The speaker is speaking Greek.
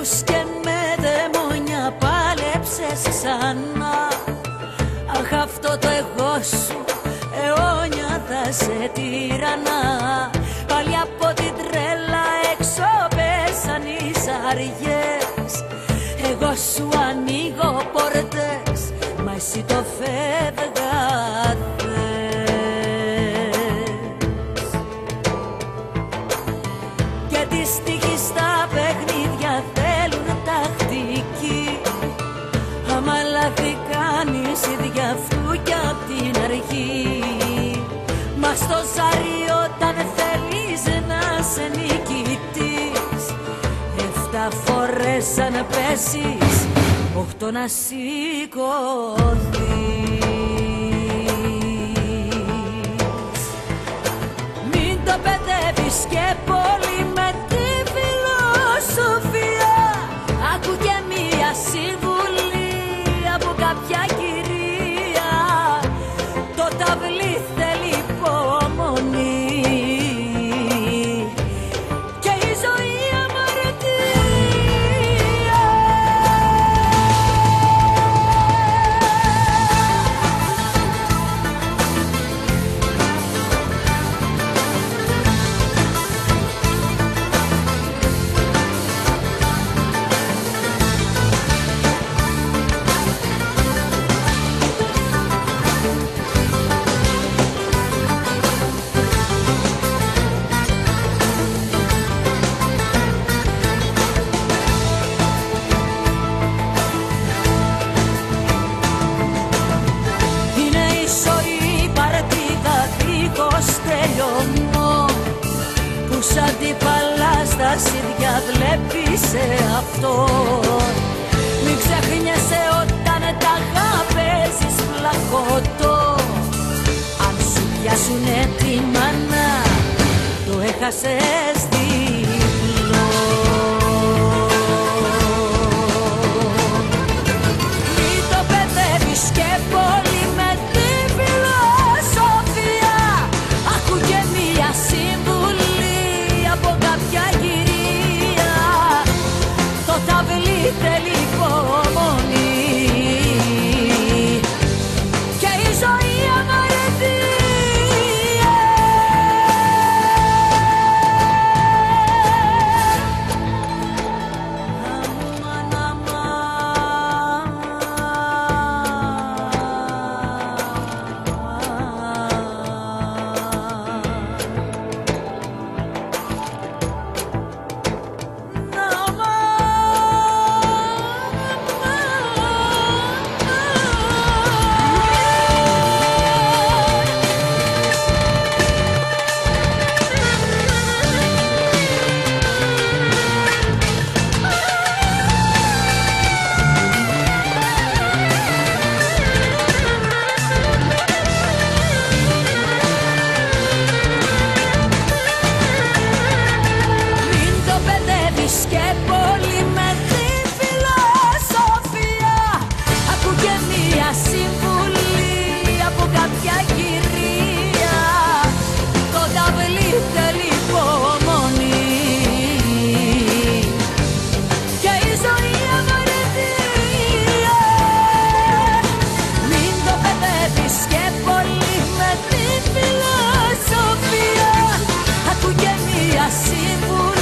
φίλους και με δαιμόνια πάλεψες ξανά. Αχ, αυτό το εγώ σου αιώνια θα σε τυραννά. Πάλι από την τρέλα έξω πέσαν οι ζαριές. Εγώ σου ανοίγω πόρτες, μα εσύ το φεύγα θες. Και τις τύχη στα παιχνίδια θέλουν τακτική. Άμα λάθη κάνεις δι' αυτού κι απ' την αρχή. Μα στο ζάρι όταν θέλεις να σε νικητής, 7 φορές αν πέσεις, 8 να σηκωθείς. Μην το παιδεύεις και πολύ με τη φιλοσοφία. Άκου και μία συμβουλή από κάποια κυρία. Το ταυλί θέλει υπομονή και η ζωή αμαρτία. Σαν αντίπαλα στα σίδια βλέπεις αυτό. Μην ξεχνιέσαι όταν τα παίζεις πλακωτό. Αν σου πιάσουνε τη μάνα, το έχασες διπλό. Μην το παιδεύεις και πολύ με τη φιλοσοφία. Άκου και μία συμβουλή από κάποια κυρία. Το ταυλί θέλει υπομονή και η ζωή αμαρτία. Άκου και μία συμβουλή